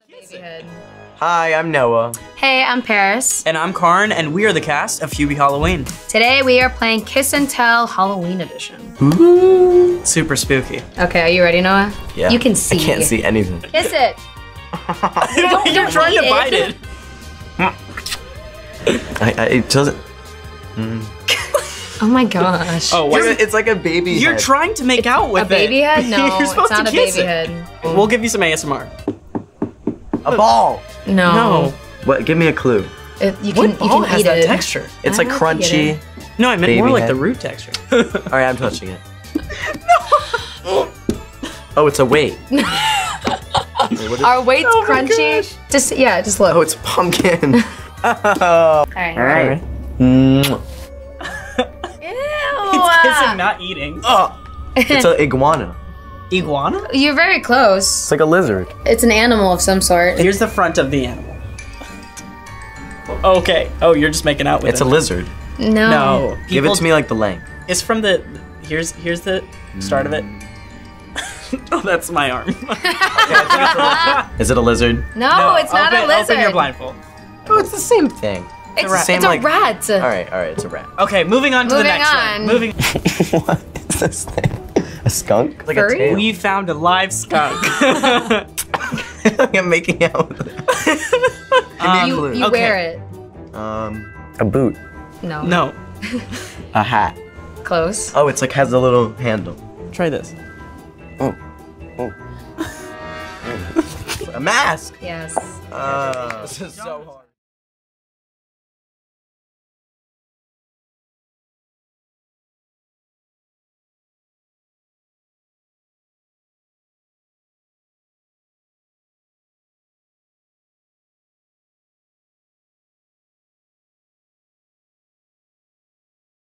Baby head. Hi, I'm Noah. Hey, I'm Paris. And I'm Karn, and we are the cast of Hubie Halloween. Today we are playing Kiss and Tell Halloween Edition. Ooh. Super spooky. Okay, are you ready, Noah? Yeah. You can see. I can't see anything. Kiss it. You're trying to eat bite it. it. It doesn't. Oh my gosh. Oh, It's like a baby You're head. trying to make out with A baby it. head? No, You're it's supposed not to a kiss baby it. head. We'll give you some ASMR. A ball. No. No. What? Give me a clue. You What can ball has eat that it. texture? It's I like don't know if you crunchy. get No, I meant Baby more like head. the root texture. All right, I'm touching it. No. Oh, it's a weight. Wait, what is- Our weight's Oh my crunchy. gosh. Just look. Oh, it's pumpkin. Oh. All right. All right. Ew. It's kissing, not eating. Oh. It's an iguana. Iguana? You're very close. It's like a lizard. It's an animal of some sort. Here's the front of the animal. Okay. Oh, you're just making out with It's it. a lizard. No. No. Give it to me like the length. It's from the. Here's the start of it. Oh, that's my arm. Is it a lizard? No, it's not a lizard. Open your blindfold. Oh, it's the same thing. It's rat. it's Same, a like- rat. All right, it's a rat. Okay, moving on to the Moving next on. one. Moving. What is this thing? A skunk? Like Furry? a tail. We found a live skunk. I'm making out with it. Give me a clue. You Okay. wear it. A boot. No. No. A hat. Close. Oh, it's like has a little handle. Try this. Oh. A mask. Yes. This is so hard.